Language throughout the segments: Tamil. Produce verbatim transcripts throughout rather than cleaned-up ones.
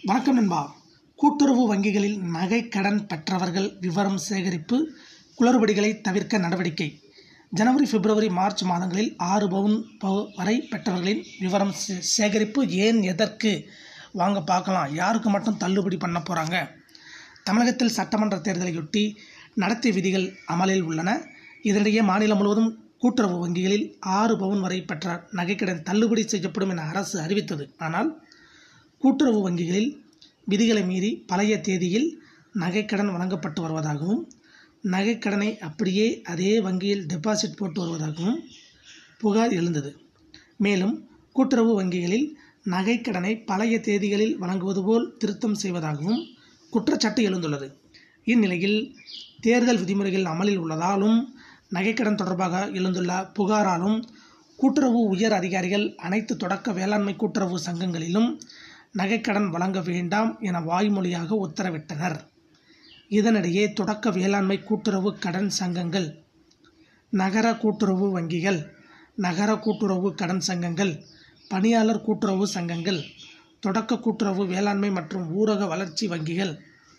வணக்கம் நண்பா. கூட்டுறவு வங்கிகளில் நகை கடன் பெற்றவர்கள் விவரம் சேகரிப்பு, குளறுபடிகளை தவிர்க்க நடவடிக்கை. ஜனவரி, பிப்ரவரி, மார்ச் மாதங்களில் ஆறு பவுன் வரை பெற்றவர்களின் விவரம் சேகரிப்பு. ஏன், எதற்கு வாங்க பார்க்கலாம். யாருக்கு மட்டும் தள்ளுபடி பண்ண போகிறாங்க? தமிழகத்தில் சட்டமன்ற தேர்தலையொட்டி நடத்தை விதிகள் அமலில் உள்ளன. இதனிடையே மாநிலம் முழுவதும் கூட்டுறவு வங்கிகளில் ஆறு பவுன் வரை பெற்ற நகைக்கடன் தள்ளுபடி செய்யப்படும் என அரசு அறிவித்தது. ஆனால் கூட்டுறவு வங்கிகளில் விதிகளை மீறி பழைய தேதியில் நகைக்கடன் வழங்கப்பட்டு வருவதாகவும், நகைக்கடனை அப்படியே அதே வங்கியில் டெபாசிட் போட்டு வருவதாகவும் புகார் எழுந்தது. மேலும் கூட்டுறவு வங்கிகளில் நகைக்கடனை பழைய தேதிகளில் வழங்குவது போல் திருத்தம் செய்வதாகவும் குற்றச்சாட்டு எழுந்துள்ளது. இந்நிலையில் தேர்தல் விதிமுறைகள் அமலில் உள்ளதாலும், நகைக்கடன் தொடர்பாக எழுந்துள்ள புகாராலும் கூட்டுறவு உயர் அதிகாரிகள் அனைத்து தொடக்க வேளாண்மை கூட்டுறவு சங்கங்களிலும் நகைக்கடன் வழங்க வேண்டாம் என வாய்மொழியாக உத்தரவிட்டனர். இதனிடையே தொடக்க வேளாண்மை கூட்டுறவு கடன் சங்கங்கள், நகர கூட்டுறவு வங்கிகள், நகர கூட்டுறவு கடன் சங்கங்கள், பணியாளர் கூட்டுறவு சங்கங்கள், தொடக்க கூட்டுறவு வேளாண்மை மற்றும் ஊரக வளர்ச்சி வங்கிகள்,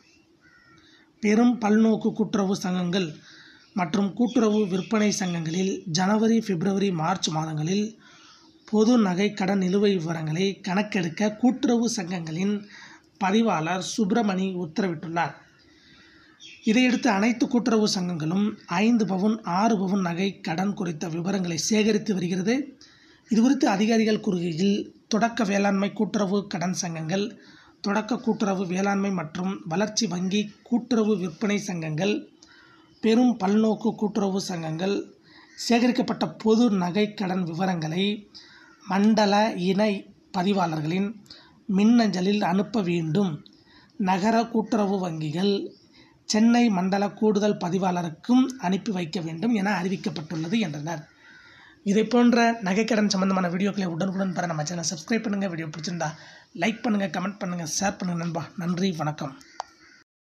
பெரும் பல்நோக்கு கூட்டுறவு சங்கங்கள் மற்றும் கூட்டுறவு விற்பனை சங்கங்களில் ஜனவரி, பிப்ரவரி, மார்ச் மாதங்களில் பொது நகை கடன் நிலுவை விவரங்களை கணக்கெடுக்க கூட்டுறவு சங்கங்களின் பதிவாளர் சுப்பிரமணி உத்தரவிட்டுள்ளார். இதையடுத்து அனைத்து கூட்டுறவு சங்கங்களும் ஐந்து பவுன், ஆறு பவுன் நகை கடன் குறித்த விவரங்களை சேகரித்து வருகிறது. இதுகுறித்து அதிகாரிகள் கூறுகையில், தொடக்க வேளாண்மை கூட்டுறவு கடன் சங்கங்கள், தொடக்க கூட்டுறவு வேளாண்மை மற்றும் வளர்ச்சி வங்கி, கூட்டுறவு விற்பனை சங்கங்கள், பெரும் பல்நோக்கு கூட்டுறவு சங்கங்கள் சேகரிக்கப்பட்ட பொது நகை கடன் விவரங்களை மண்டல இணை பதிவாளர்களின் மின்னஞ்சலில் அனுப்ப வேண்டும். நகர கூட்டுறவு வங்கிகள் சென்னை மண்டல கூடுதல் பதிவாளருக்கும் அனுப்பி வைக்க வேண்டும் என அறிவிக்கப்பட்டுள்ளது என்றனர். இதை போன்ற நகைக்கடன் சம்பந்தமான வீடியோக்களை உடனுக்குடன் பெற நம்ம சேனலை சப்ஸ்கிரைப் பண்ணுங்கள். வீடியோ பிடிச்சிருந்தா லைக் பண்ணுங்கள், கமெண்ட் பண்ணுங்கள், ஷேர் பண்ணுங்கள் நண்பா. நன்றி, வணக்கம்.